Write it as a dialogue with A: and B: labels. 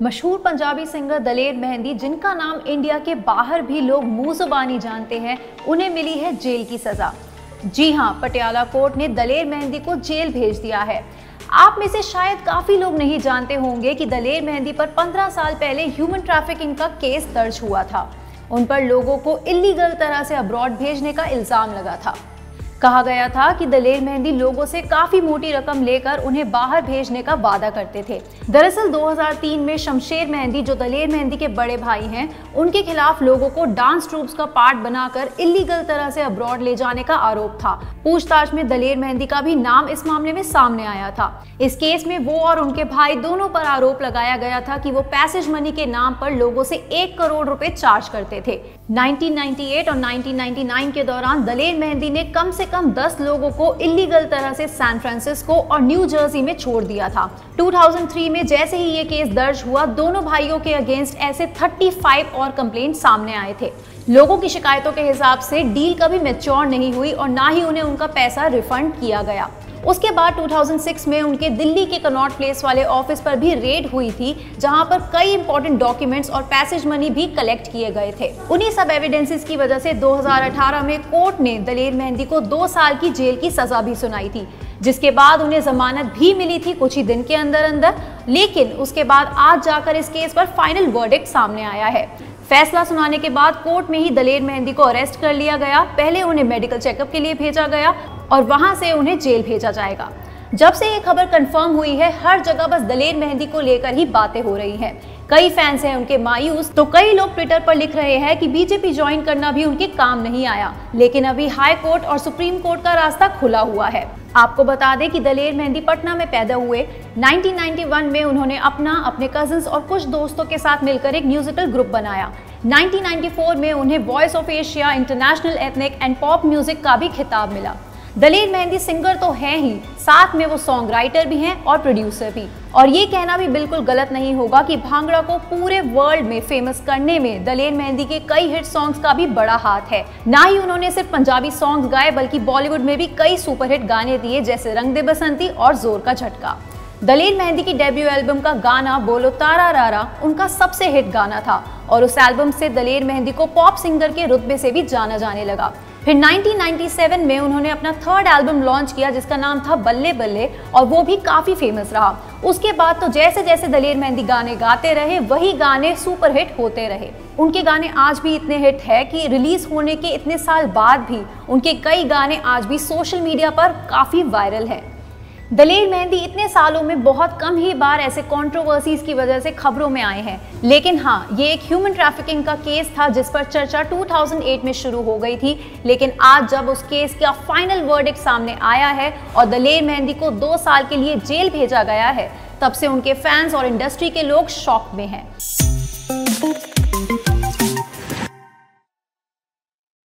A: मशहूर पंजाबी सिंगर दलेर मेहंदी, जिनका नाम इंडिया के बाहर भी लोग मुंह जुबानी जानते हैं, उन्हें मिली है जेल की सजा। जी हां, पटियाला कोर्ट ने दलेर मेहंदी को जेल भेज दिया है। आप में से शायद काफी लोग नहीं जानते होंगे कि दलेर मेहंदी पर 15 साल पहले ह्यूमन ट्रैफिकिंग का केस दर्ज हुआ था। उन पर लोगों को इलीगल तरह से अब्रॉड भेजने का इल्जाम लगा था। कहा गया था कि दलेर मेहंदी लोगों से काफी मोटी रकम लेकर उन्हें बाहर भेजने का वादा करते थे। दरअसल 2003 में शमशेर मेहंदी, जो दलेर मेहंदी के बड़े भाई हैं, उनके खिलाफ लोगों को डांस ट्रूप्स का पार्ट बनाकर इलीगल तरह से अब्रॉड ले जाने का आरोप था। पूछताछ में दलेर मेहंदी का भी नाम इस मामले में सामने आया था। इस केस में वो और उनके भाई दोनों पर आरोप लगाया गया था कि वो पैसेज मनी के नाम पर लोगों से 1 करोड़ रुपए चार्ज करते थे। 1998 और 1999 के दौरान दलेर मेहंदी ने कम से कम 10 लोगों को इलीगल तरह से सैन फ्रांसिस्को और न्यू जर्सी में छोड़ दिया था। 2003 में जैसे ही ये केस दर्ज हुआ, दोनों भाइयों के अगेंस्ट ऐसे 35 और कंप्लेंट सामने आए थे। लोगों की शिकायतों के हिसाब से डील कभी मैच्योर नहीं हुई और ना ही उन्हें उनका पैसा रिफंड किया गया। उसके बाद 2006 में उनके दिल्ली के कनॉट प्लेस वाले ऑफिस पर भी रेड हुई थी, जहां पर कई इंपॉर्टेंट डॉक्यूमेंट्स और पैसेज मनी भी कलेक्ट किए गए थे। उन्हीं सब एविडेंसेस की वजह से 2018 में कोर्ट ने दलेर मेहंदी को 2 साल की जेल की सजा भी सुनाई थी, जिसके बाद उन्हें जमानत भी मिली थी कुछ ही दिन के अंदर। लेकिन उसके बाद आज जाकर इस केस पर फाइनल वर्डिक्ट सामने आया है। फैसला सुनाने के बाद कोर्ट में ही दलेर मेहंदी को अरेस्ट कर लिया गया। पहले उन्हें मेडिकल चेकअप के लिए भेजा गया और वहां से उन्हें जेल भेजा जाएगा। जब से ये खबर कंफर्म हुई है, हर जगह बस दलेर मेहंदी को लेकर ही बातें हो रही हैं। कई फैंस हैं उनके मायूस, तो कई लोग ट्विटर पर लिख रहे हैं कि बीजेपी ज्वाइन करना भी उनके काम नहीं आया। लेकिन अभी हाई कोर्ट और सुप्रीम कोर्ट का रास्ता खुला हुआ है। आपको बता दें कि दलेर मेहंदी पटना में पैदा हुए। 1991 में उन्होंने अपने कजिन्स और कुछ दोस्तों के साथ मिलकर एक म्यूजिकल ग्रुप बनाया। 1994 में उन्हें voice of Asia international ethnic and pop music का भी खिताब मिला। दलेर मेहंदी सिंगर तो हैं ही, साथ में वो सॉन्ग राइटर भी हैं और प्रोड्यूसर भी। और ये कहना भी बिल्कुल गलत नहीं होगा कि भांगड़ा को पूरे वर्ल्ड में फेमस करने में दलेर मेहंदी के कई हिट सॉन्ग्स का भी बड़ा हाथ है। ना ही उन्होंने सिर्फ पंजाबी सॉन्ग्स गाए, बल्कि बॉलीवुड में भी कई सुपरहिट गाने दिए, जैसे रंग दे बसंती और जोर का झटका। दलेर मेहंदी की डेब्यू एल्बम का गाना बोलो तारा रारा उनका सबसे हिट गाना था और उस एल्बम से दलेर मेहंदी को पॉप सिंगर के रुतबे से भी जाना जाने लगा। फिर 1997 में उन्होंने अपना 3rd एल्बम लॉन्च किया, जिसका नाम था बल्ले बल्ले, और वो भी काफी फेमस रहा। उसके बाद तो जैसे जैसे दलेर मेहंदी गाने गाते रहे, वही गाने सुपरहिट होते रहे। उनके गाने आज भी इतने हिट है कि रिलीज होने के इतने साल बाद भी उनके कई गाने आज भी सोशल मीडिया पर काफी वायरल है। दलेर मेहंदी इतने सालों में बहुत कम ही बार ऐसे कंट्रोवर्सीज की वजह से खबरों में आए हैं। लेकिन हाँ, ये एक ह्यूमन ट्रैफिकिंग का केस था जिस पर चर्चा 2008 में शुरू हो गई थी। लेकिन आज जब उस केस का फाइनल वर्डिक्ट सामने आया है और दलेर मेहंदी को 2 साल के लिए जेल भेजा गया है, तब से उनके फैंस और इंडस्ट्री के लोग शॉक में हैं।